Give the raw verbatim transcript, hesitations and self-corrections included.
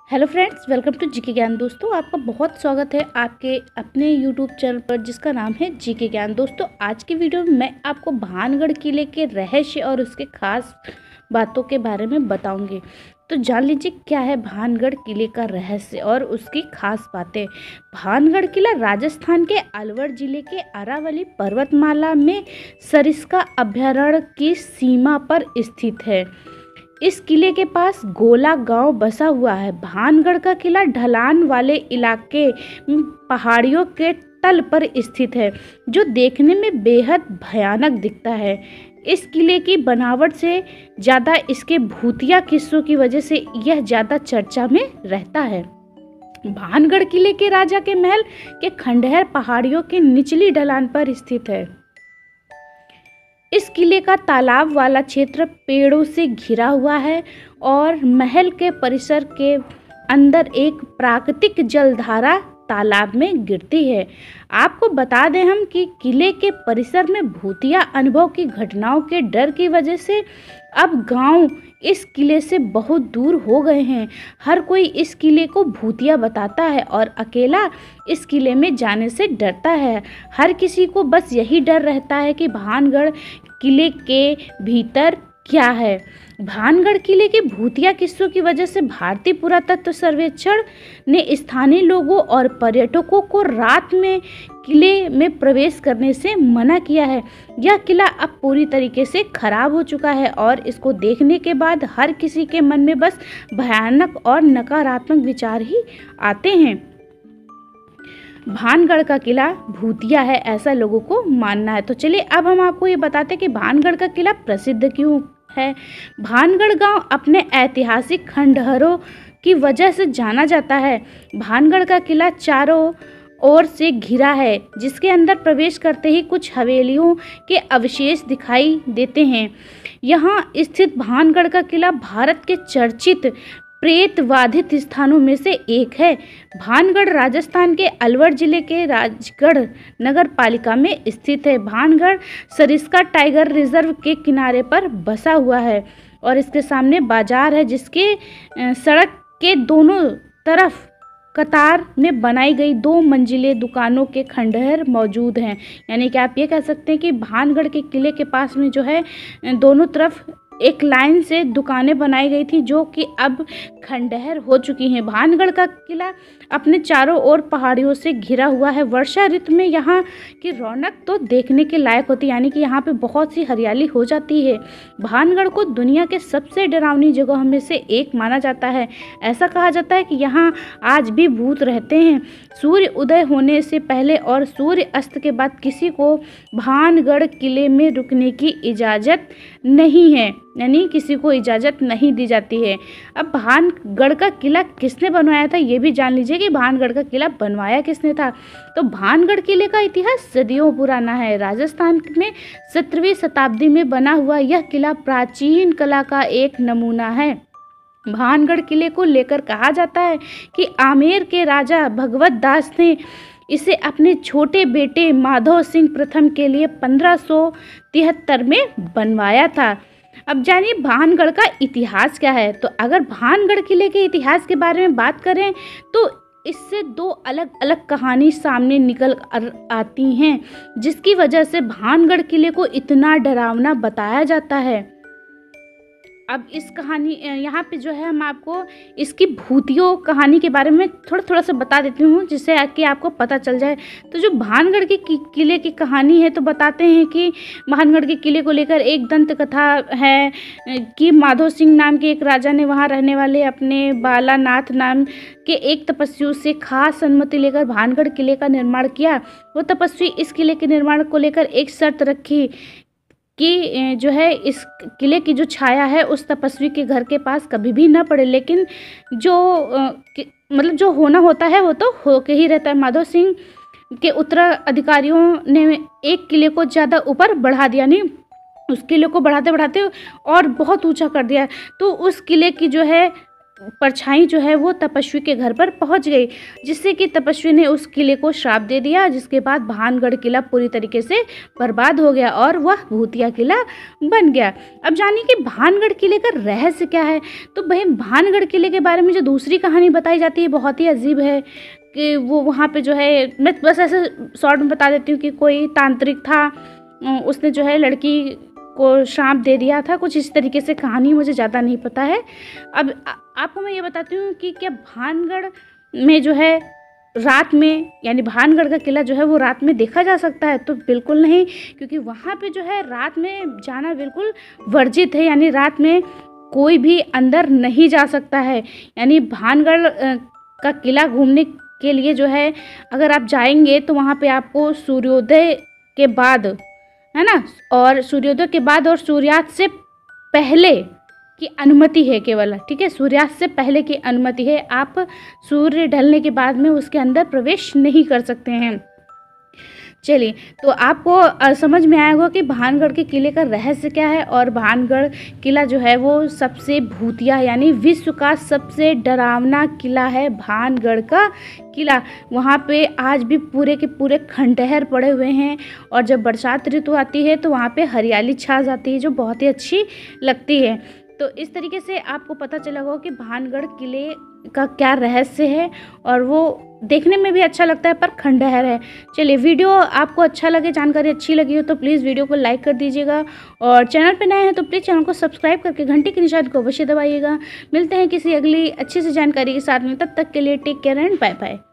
Hello friends, welcome to GK Gyan. दोस्तों, आपका बहुत स्वागत है आपके अपने यूट्यूब चैनल पर जिसका नाम है जीके ज्ञान। दोस्तों, आज की वीडियो में मैं आपको भानगढ़ किले के रहस्य और उसके खास बातों के बारे में बताऊंगी। तो जान लीजिए क्या है भानगढ़ किले का रहस्य और उसकी खास बातें। भानगढ़ किला राजस्थान के अलवर जिले के अरावली पर्वतमाला में सरिस्का अभयारण्य की सीमा पर स्थित है। इस किले के पास गोला गांव बसा हुआ है। भानगढ़ का किला ढलान वाले इलाके पहाड़ियों के तल पर स्थित है, जो देखने में बेहद भयानक दिखता है। इस किले की बनावट से ज़्यादा इसके भूतिया किस्सों की वजह से यह ज़्यादा चर्चा में रहता है। भानगढ़ किले के राजा के महल के खंडहर पहाड़ियों के निचली ढलान पर स्थित है। इस किले का तालाब वाला क्षेत्र पेड़ों से घिरा हुआ है और महल के परिसर के अंदर एक प्राकृतिक जलधारा तालाब में गिरती है। आपको बता दें हम कि किले के परिसर में भूतिया अनुभव की घटनाओं के डर की वजह से अब गांव इस किले से बहुत दूर हो गए हैं। हर कोई इस किले को भूतिया बताता है और अकेला इस किले में जाने से डरता है। हर किसी को बस यही डर रहता है कि भानगढ़ किले के भीतर क्या है। भानगढ़ किले के भूतिया किस्सों की वजह से भारतीय पुरातत्व सर्वेक्षण ने स्थानीय लोगों और पर्यटकों को रात में किले में प्रवेश करने से मना किया है। यह किला अब पूरी तरीके से खराब हो चुका है और इसको देखने के बाद हर किसी के मन में बस भयानक और नकारात्मक विचार ही आते हैं। भानगढ़ का किला भूतिया है, ऐसा लोगों को मानना है। तो चलिए अब हम आपको ये बताते हैं कि भानगढ़ का किला प्रसिद्ध क्यों है। भानगढ़ गांव अपने ऐतिहासिक खंडहरों की वजह से जाना जाता है। भानगढ़ का किला चारों ओर से घिरा है, जिसके अंदर प्रवेश करते ही कुछ हवेलियों के अवशेष दिखाई देते हैं। यहाँ स्थित भानगढ़ का किला भारत के चर्चित प्रेतवाधित स्थानों में से एक है। भानगढ़ राजस्थान के अलवर जिले के राजगढ़ नगर पालिका में स्थित है। भानगढ़ सरिस्का टाइगर रिजर्व के किनारे पर बसा हुआ है और इसके सामने बाजार है, जिसके सड़क के दोनों तरफ कतार में बनाई गई दो मंजिले दुकानों के खंडहर मौजूद हैं। यानी कि आप ये कह सकते हैं कि भानगढ़ के किले के पास में जो है दोनों तरफ एक लाइन से दुकानें बनाई गई थी, जो कि अब खंडहर हो चुकी हैं। भानगढ़ का किला अपने चारों ओर पहाड़ियों से घिरा हुआ है। वर्षा ऋतु में यहाँ की रौनक तो देखने के लायक होती है, यानी कि यहाँ पे बहुत सी हरियाली हो जाती है। भानगढ़ को दुनिया के सबसे डरावनी जगहों में से एक माना जाता है। ऐसा कहा जाता है कि यहाँ आज भी भूत रहते हैं। सूर्य उदय होने से पहले और सूर्य अस्त के बाद किसी को भानगढ़ किले में रुकने की इजाज़त नहीं है, यानी किसी को इजाज़त नहीं दी जाती है। अब भानगढ़ का किला किसने बनवाया था ये भी जान लीजिए कि भानगढ़ का किला बनवाया किसने था। तो भानगढ़ किले का इतिहास सदियों पुराना है। राजस्थान में सत्रहवीं शताब्दी में बना हुआ यह किला प्राचीन कला का एक नमूना है। भानगढ़ किले को लेकर कहा जाता है कि आमेर के राजा भगवत दास ने इसे अपने छोटे बेटे माधव सिंह प्रथम के लिए पंद्रह सौ तिहत्तर में बनवाया था। अब जानिए भानगढ़ का इतिहास क्या है। तो अगर भानगढ़ किले के इतिहास के बारे में बात करें तो इससे दो अलग अलग कहानी सामने निकल आती हैं, जिसकी वजह से भानगढ़ किले को इतना डरावना बताया जाता है। अब इस कहानी यहाँ पे जो है हम आपको इसकी भूतियों कहानी के बारे में थोड़ा थोड़ा सा बता देती हूँ, जिससे कि आपको पता चल जाए। तो जो भानगढ़ के किले की कहानी है, तो बताते हैं कि भानगढ़ के किले को लेकर एक दंत कथा है कि माधव सिंह नाम के एक राजा ने वहाँ रहने वाले अपने बालानाथ नाम के एक तपस्वी से खास अनुमति लेकर भानगढ़ किले का निर्माण किया। वो तपस्वी इस किले के निर्माण को लेकर एक शर्त रखी कि जो है इस किले की जो छाया है उस तपस्वी के घर के पास कभी भी ना पड़े, लेकिन जो मतलब जो होना होता है वो तो होके ही रहता है। माधव सिंह के उत्तराधिकारियों ने एक किले को ज़्यादा ऊपर बढ़ा दिया, नहीं उस किले को बढ़ाते बढ़ाते और बहुत ऊंचा कर दिया। तो उस किले की जो है परछाई जो है वो तपस्वी के घर पर पहुंच गई, जिससे कि तपस्वी ने उस किले को श्राप दे दिया, जिसके बाद भानगढ़ किला पूरी तरीके से बर्बाद हो गया और वह भूतिया किला बन गया। अब जानिए कि भानगढ़ किले का रहस्य क्या है। तो भाई भानगढ़ किले के बारे में जो दूसरी कहानी बताई जाती है बहुत ही अजीब है कि वो वहाँ पे जो है, मैं बस ऐसे शॉर्ट में बता देती हूँ कि कोई तांत्रिक था, उसने जो है लड़की को श्राप दे दिया था, कुछ इस तरीके से कहानी, मुझे ज़्यादा नहीं पता है। अब आपको मैं ये बताती हूँ कि क्या भानगढ़ में जो है रात में, यानी भानगढ़ का किला जो है वो रात में देखा जा सकता है? तो बिल्कुल नहीं, क्योंकि वहाँ पे जो है रात में जाना बिल्कुल वर्जित है, यानी रात में कोई भी अंदर नहीं जा सकता है। यानी भानगढ़ का किला घूमने के लिए जो है अगर आप जाएंगे तो वहाँ पे आपको सूर्योदय के बाद, है ना, और सूर्योदय के बाद और सूर्यास्त से पहले की अनुमति है केवल, ठीक है, सूर्यास्त से पहले की अनुमति है। आप सूर्य ढलने के बाद में उसके अंदर प्रवेश नहीं कर सकते हैं। चलिए, तो आपको समझ में आया होगा कि भानगढ़ के किले का रहस्य क्या है। और भानगढ़ किला जो है वो सबसे भूतिया, यानी विश्व का सबसे डरावना किला है भानगढ़ का किला। वहाँ पे आज भी पूरे के पूरे खंडहर पड़े हुए हैं, और जब बरसात ऋतु आती है तो वहाँ पे हरियाली छा जाती है जो बहुत ही अच्छी लगती है। तो इस तरीके से आपको पता चला होगा कि भानगढ़ किले का क्या रहस्य है, और वो देखने में भी अच्छा लगता है पर खंडहर है। चलिए, वीडियो आपको अच्छा लगे, जानकारी अच्छी लगी हो तो प्लीज़ वीडियो को लाइक कर दीजिएगा, और चैनल पे नए हैं तो प्लीज़ चैनल को सब्सक्राइब करके घंटी के निशान को अवश्य दबाइएगा। मिलते हैं किसी अगली अच्छी सी जानकारी के साथ में, तब तक के लिए take care and bye bye.